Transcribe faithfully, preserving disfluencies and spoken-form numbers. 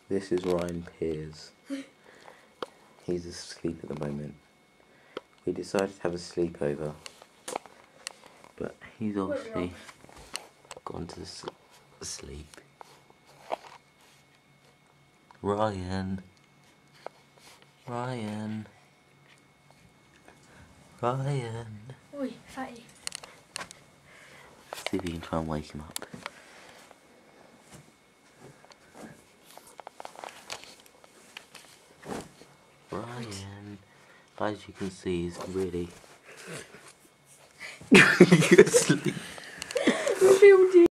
This is Ryan Peirce. He's asleep at the moment. We decided to have a sleepover, but he's obviously gone to s sleep. Ryan. Ryan. Ryan. Oi, fatty. See if you can try and wake him up. Ryan, as you can see, he's really asleep.